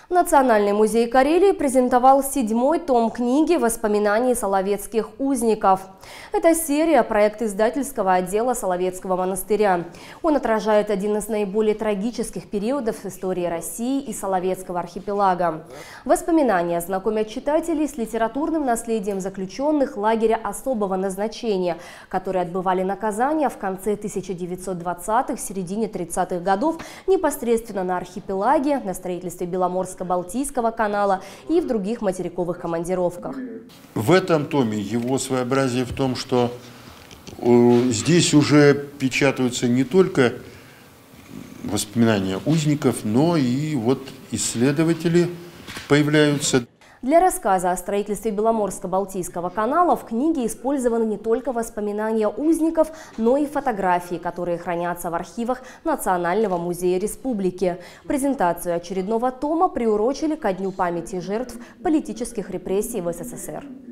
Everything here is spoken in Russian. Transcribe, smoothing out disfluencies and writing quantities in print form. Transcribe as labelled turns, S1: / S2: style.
S1: Национальный музей Карелии презентовал 7-й том книги «Воспоминаний соловецких узников». Это серия – проект издательского отдела Соловецкого монастыря. Он отражает один из наиболее трагических периодов истории России и Соловецкого архипелага. Воспоминания знакомят читателей с литературным наследием заключенных лагеря особого назначения, которые отбывали наказание в конце 1920-х, середине 30-х годов непосредственно на архипелаге, на строительстве Беломорско-Балтийского канала и в других материковых командировках.
S2: В этом томе его своеобразие в том, что здесь уже печатаются не только воспоминания узников, но и вот исследователи появляются.
S1: Для рассказа о строительстве Беломорско-Балтийского канала в книге использованы не только воспоминания узников, но и фотографии, которые хранятся в архивах Национального музея республики. Презентацию очередного тома приурочили ко Дню памяти жертв политических репрессий в СССР.